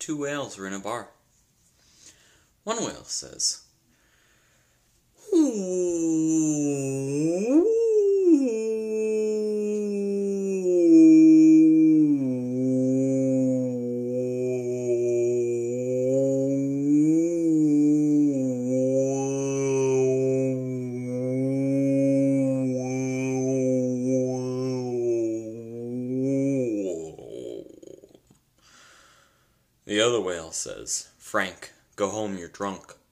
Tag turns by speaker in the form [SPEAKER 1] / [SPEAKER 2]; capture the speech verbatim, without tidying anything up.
[SPEAKER 1] Two whales are in a bar. One whale says, the other whale says, Frank, go home, you're drunk.